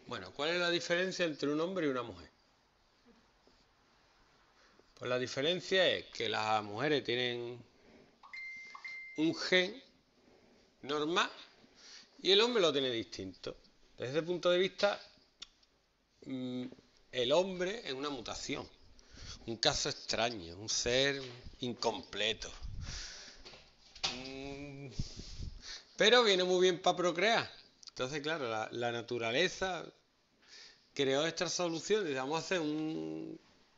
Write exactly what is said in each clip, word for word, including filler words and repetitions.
Bueno, ¿cuál es la diferencia entre un hombre y una mujer? Pues la diferencia es que las mujeres tienen un gen normal y el hombre lo tiene distinto. Desde ese punto de vista, el hombre es una mutación, un caso extraño, un ser incompleto. Pero viene muy bien para procrear. Entonces, claro, la, la naturaleza creó esta solución y vamos a hacer un,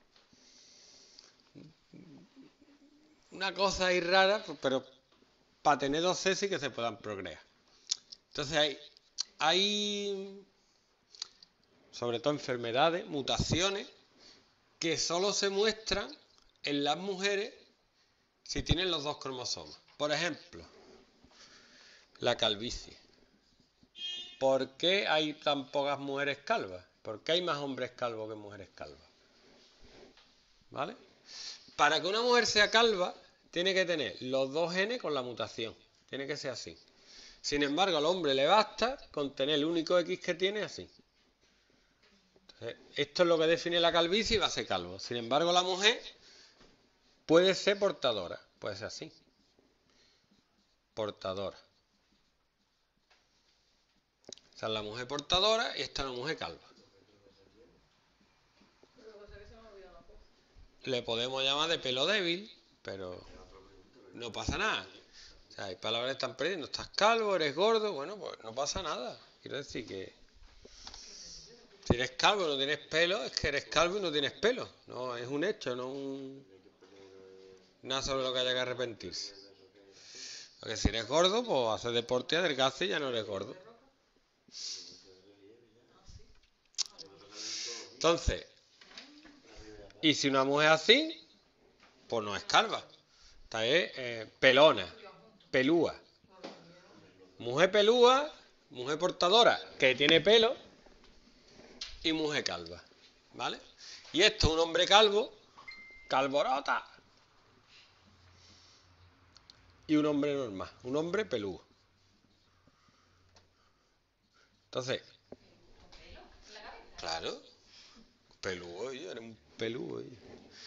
una cosa ahí rara, pero para tener dos sexos y que se puedan procrear. Entonces hay, hay sobre todo enfermedades, mutaciones, que solo se muestran en las mujeres si tienen los dos cromosomas. Por ejemplo, la calvicie. ¿Por qué hay tan pocas mujeres calvas? ¿Por qué hay más hombres calvos que mujeres calvas? ¿Vale? Para que una mujer sea calva, tiene que tener los dos genes con la mutación. Tiene que ser así. Sin embargo, al hombre le basta con tener el único X que tiene así. Entonces, esto es lo que define la calvicie y va a ser calvo. Sin embargo, la mujer puede ser portadora. Puede ser así. Portadora. Esta es la mujer portadora y esta es la mujer calva. Le podemos llamar de pelo débil, pero no pasa nada. O sea, hay palabras que están perdiendo. Estás calvo, eres gordo, bueno, pues no pasa nada. Quiero decir que si eres calvo y no tienes pelo, es que eres calvo y no tienes pelo. No, es un hecho, no un... nada sobre lo que haya que arrepentirse. Porque si eres gordo, pues haces deporte, adelgaza y ya no eres gordo. Entonces, y si una mujer así, pues no es calva. Esta es eh, pelona, pelúa. Mujer pelúa, mujer portadora, que tiene pelo, y mujer calva. ¿Vale? Y esto, un hombre calvo, calvorota. Y un hombre normal, un hombre pelúo. Entonces, claro, pelúo, yo era un pelúo. Yo.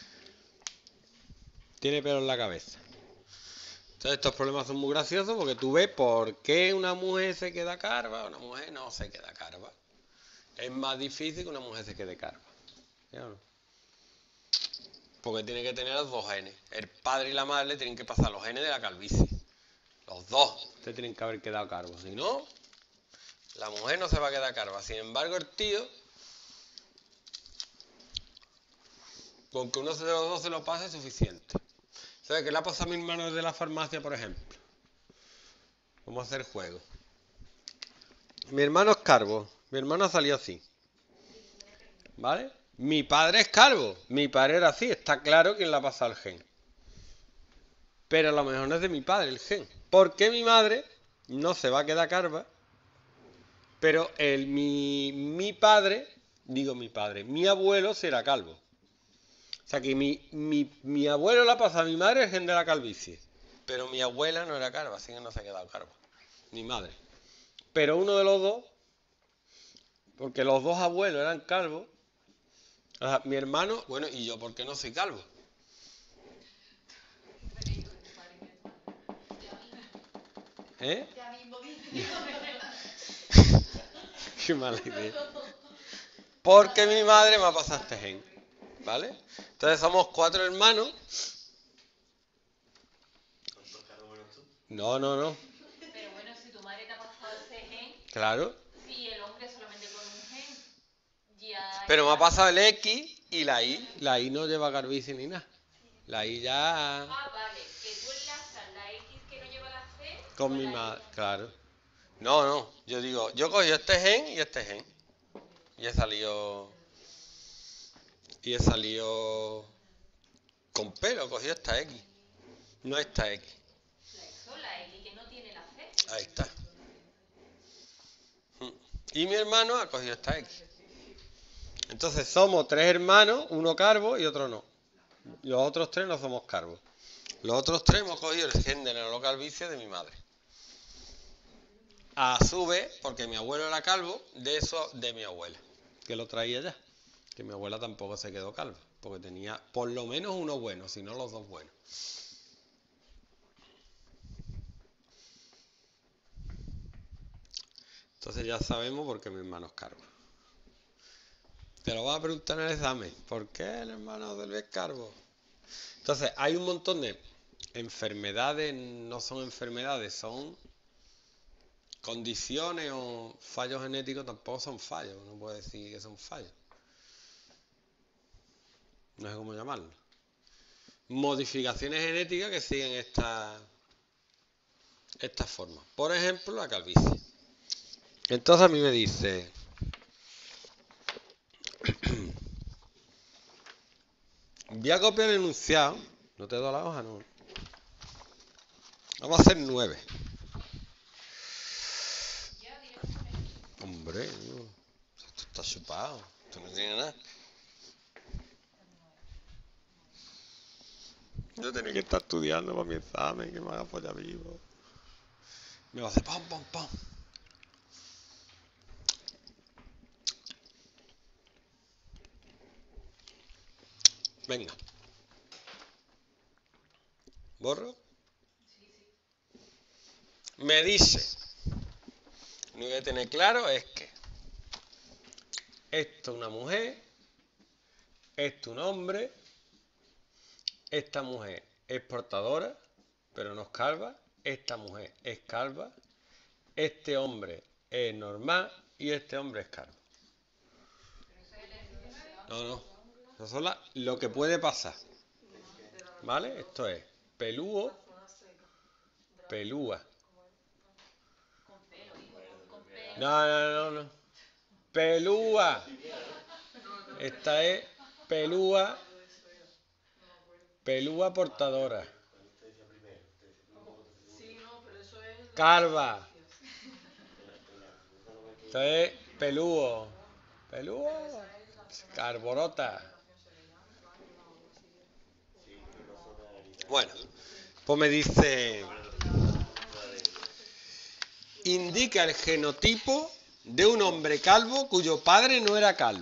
Tiene pelo en la cabeza. Entonces estos problemas son muy graciosos porque tú ves por qué una mujer se queda calva, una mujer no se queda calva. Es más difícil que una mujer se quede calva. ¿Sí o no? Porque tiene que tener los dos genes. El padre y la madre tienen que pasar los genes de la calvicie. Los dos se tienen que haber quedado calvos. Si no, la mujer no se va a quedar calva. Sin embargo, el tío, con que uno de los dos se lo pase es suficiente. ¿Sabes qué le ha pasado a mi hermano de la farmacia, por ejemplo? Vamos a hacer juego. Mi hermano es calvo. Mi hermano ha salido así. ¿Vale? Mi padre es calvo. Mi padre era así. Está claro quién le ha pasado el gen. Pero a lo mejor no es de mi padre el gen. Porque mi madre no se va a quedar calva. Pero el, mi, mi padre, digo mi padre, mi abuelo será calvo. O sea que mi, mi, mi abuelo le ha pasado a mi madre el gen de la calvicie. Pero mi abuela no era calva, así que no se ha quedado calva. Mi madre. Pero uno de los dos, porque los dos abuelos eran calvos, o sea, mi hermano, bueno, y yo, ¿por qué no soy calvo? ¿Eh? Qué mala idea. Porque mi madre me ha pasado este gen. ¿Vale? Entonces somos cuatro hermanos. No, no, no. Pero bueno, si tu madre te ha pasado ese gen. Claro. Si el hombre solamente con un gen. Ya. Pero me ha pasado el X y la Y. La Y no lleva calvicie ni nada. La Y ya. Ah, vale. Que tú enlazas la X que no lleva la C. Con mi madre, claro. No, no. Yo digo, yo cogí este gen y este gen. Y he salido. Y he salido. Con pelo, cogí esta X. No esta X. Eso, la X que no tiene la C. Ahí está. Y mi hermano ha cogido esta X. Entonces somos tres hermanos, uno calvo y otro no. Los otros tres no somos calvos. Los otros tres hemos cogido el gen de la no calvicie de mi madre. a su vez, porque mi abuelo era calvo, de eso de mi abuela, que lo traía ya. Que mi abuela tampoco se quedó calva, porque tenía por lo menos uno bueno, si no los dos buenos. Entonces ya sabemos por qué mi hermano es calvo. Te lo vas a preguntar en el examen. ¿Por qué el hermano del es calvo? Entonces hay un montón de enfermedades, no son enfermedades, son condiciones o fallos genéticos, tampoco son fallos, no puedo decir que son fallos. No sé cómo llamarlo. Modificaciones genéticas que siguen esta, esta forma. Por ejemplo, la calvicie. Entonces a mí me dice... Voy a copiar el enunciado. No te doy la hoja, no. Vamos a hacer nueve. Hombre, no. Esto está chupado. Esto no tiene nada. Yo tenía que estar estudiando para mi examen, que me haga follar vivo. Me va a hacer pam, pam, pam. Venga. ¿Borro? Me dice, lo que hay que tener claro es que esto es una mujer, esto es un hombre, esta mujer es portadora, pero no es calva, esta mujer es calva, este hombre es normal y este hombre es calvo. No, no, eso son la, lo que puede pasar, ¿vale? Esto es pelúo, pelúa. No, no, no, no. Pelúa. Esta es pelúa, pelúa portadora. Calva. Esta es pelúo. Pelúo. Carborota. Bueno, pues me dice... Indica el genotipo de un hombre calvo cuyo padre no era calvo.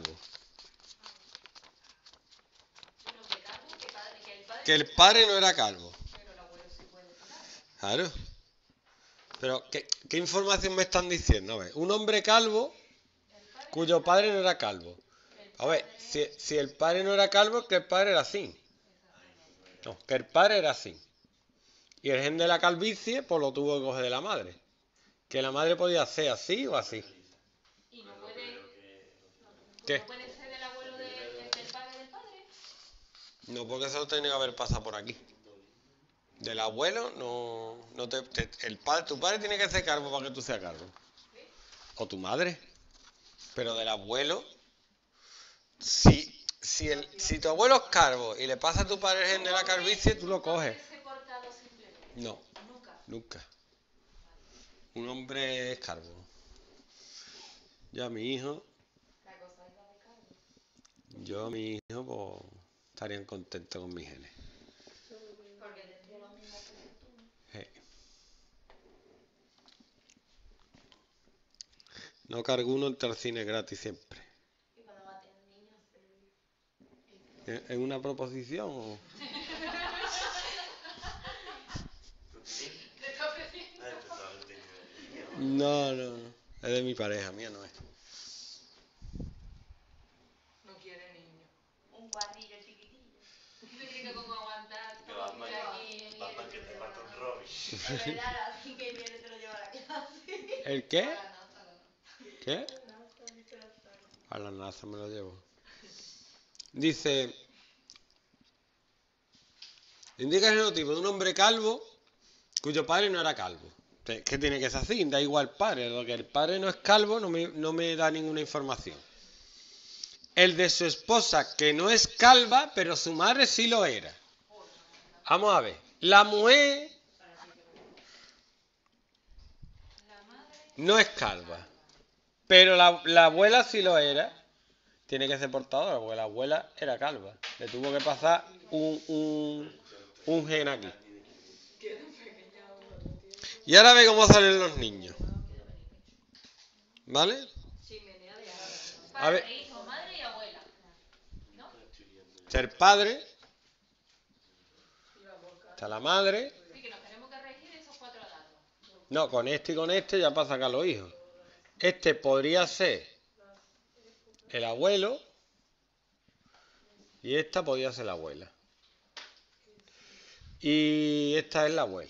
Que el padre no era calvo. Claro. Pero, ¿qué, qué información me están diciendo? A ver, un hombre calvo cuyo padre no era calvo. A ver, si, si el padre no era calvo, es que el padre era así. No, que el padre era así. Y el gen de la calvicie, pues lo tuvo que coger de la madre. Que la madre podía ser así o así. ¿Y no puede, ¿Qué? no puede ser del abuelo de, de- del padre del padre? No, porque eso tiene que haber pasado por aquí. Del abuelo, no, no te, te- el padre, tu padre tiene que ser calvo para que tú seas calvo. O tu madre. Pero del abuelo, si, si, el, si tu abuelo es calvo y le pasa a tu padre el gen de la calvicie, tú lo coges. No, Nunca. nunca. Un hombre es calvo. Yo a mi hijo, yo a mi hijo, pues, estarían contentos con mis genes. Porque tendría los mismos que tú. Sí. No cargo uno entre el cine gratis siempre. Y cuando va a tener niños, ¿Es es una proposición o...? te está ofreciendo. No, no, no. Es de mi pareja, mía no es. No quiere niño. Un cuadrillo chiquitillo. Dice que como aguantar todo lo que aquí. Batman que te mata un Robin. Es verdad, así que viene te lo lleva a la clase. ¿El qué? A la NASA, a la NASA. ¿Qué? A la NASA, dice la Sara. A la NASA me lo llevo. Dice... Indica el genotipo de un hombre calvo cuyo padre no era calvo. ¿Qué tiene que ser así? Da igual padre. Lo que el padre no es calvo no me, no me da ninguna información. El de su esposa, que no es calva, pero su madre sí lo era. Vamos a ver. La mujer no es calva, pero la, la abuela sí lo era. Tiene que ser portadora, porque la abuela era calva. Le tuvo que pasar un, un, un gen aquí. Y ahora ve cómo salen los niños. ¿Vale? Chimenea de árabe. A ver. Padre, hijo, madre y abuela. ¿No? Ser padre, Y la boca. está la madre. Sí, que nos tenemos que regir esos cuatro datos. No, con este y con este ya para sacar los hijos. Este podría ser el abuelo y esta podría ser la abuela. Y esta es la abuela.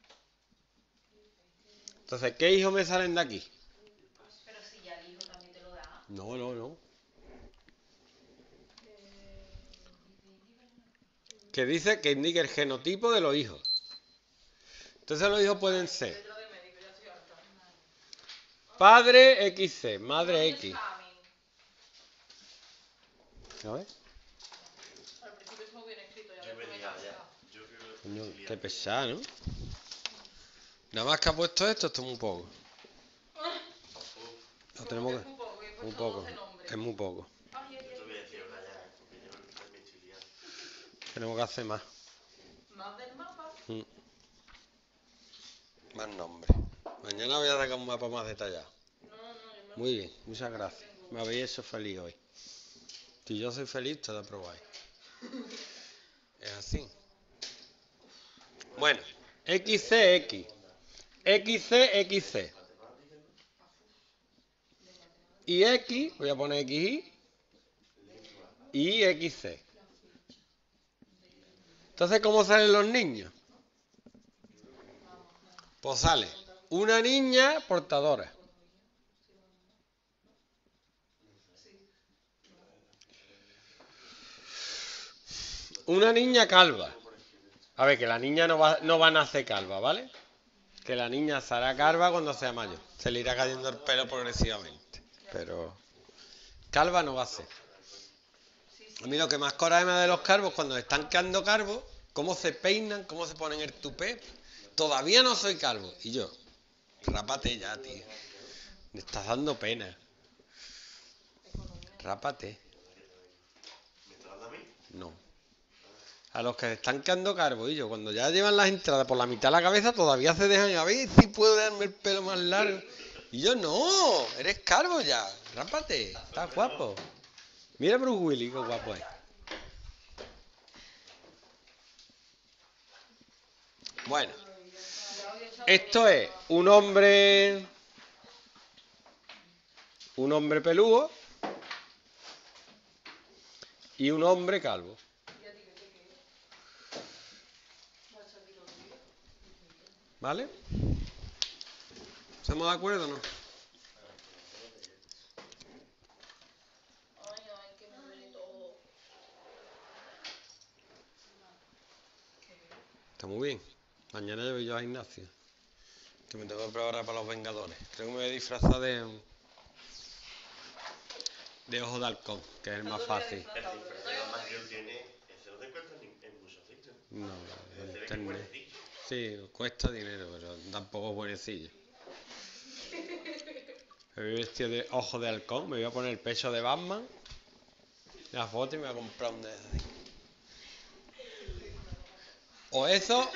Entonces, ¿qué hijos me salen de aquí? Pero si ya el hijo también te lo da. No, no, no. Que dice que indique el genotipo de los hijos. Entonces los hijos pueden ser Letra de médico, ya estoy harta. padre equis ce, madre X. Examen. A ver. Al principio es muy bien escrito, ya Yo me después me he liado he ya. cansado. Yo creo que Coño, estoy qué liado. pesado, ¿no? Nada más que ha puesto esto, esto es muy poco. Lo tenemos Es que... muy poco, y he Muy puesto poco. doce nombres. Es muy poco. Ay, ay, Yo te voy a ay, decir ay, ahora ay. ya, porque yo también estoy liado. Tenemos que hacer más. Más del mapa. Mm. Más nombres. Mañana voy a sacar un mapa más detallado. No, no, yo me Muy bien, muchas gracias. Me habéis hecho feliz hoy. Si yo soy feliz, te lo aprobáis. Es así. Bueno, equis ce equis. equis ce equis ce. Y X, voy a poner equis i. Y equis ce. Entonces, ¿cómo salen los niños? Pues sale una niña portadora. Una niña calva. A ver, que la niña no va, no va a nacer calva, ¿vale? Que la niña será calva cuando sea mayor. Se le irá cayendo el pelo progresivamente. Pero calva no va a ser. A mí lo que más coraje me da de los calvos cuando están quedando calvos, cómo se peinan, cómo se ponen el tupé. Todavía no soy calvo. Y yo, rápate ya, tío. Me estás dando pena. Rápate. ¿Me estás dando a mí? No. A los que se están quedando calvos, y yo, cuando ya llevan las entradas por la mitad de la cabeza, todavía se dejan a ver si puedo darme el pelo más largo. Y yo, no, eres calvo ya. Rápate, estás guapo. Mira Bruce Willis, qué guapo es. Bueno, esto es un hombre, un hombre peludo y un hombre calvo. ¿Vale? ¿Estamos de acuerdo o no? Ay, ay, que me duele todo. Está muy bien. Mañana yo voy yo a gimnasio. Que me tengo que preparar para los Vengadores. Creo que me voy a disfrazar de. de ojo de halcón, que es el más fácil. El disfraz más que él tiene, ese no te encuentras en, en muchos sitios. No, Se en ve que es internet. buenecillo. Sí, cuesta dinero, pero tampoco es buenecillo. Me voy vestido de ojo de halcón, me voy a poner el pecho de Batman, la foto y me voy a comprar un dedo. O eso,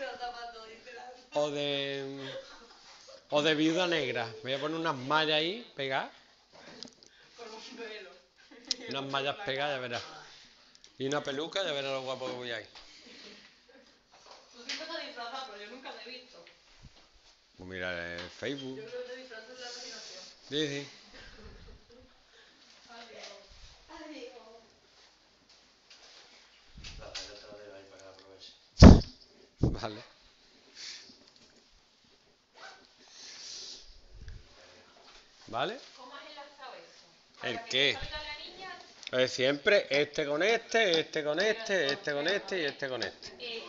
o de. o de viuda negra. Me voy a poner unas mallas ahí pegadas. Con un velo. Unas mallas pegadas, ya verás. Y una peluca, ya verás lo guapo que voy ahí. Tú siempre te disfrazas, pero yo nunca te he visto. Pues mira el Facebook. Yo creo que te disfrazas de la imaginación. Sí, sí. Adiós. Adiós. La tarjeta la de ahí para que la aproveche. Vale. ¿Vale? ¿Cómo has enlazado eso? ¿El Para que qué? te salga la niña, Pues siempre este con este, este con este, este con este y este con este. eh,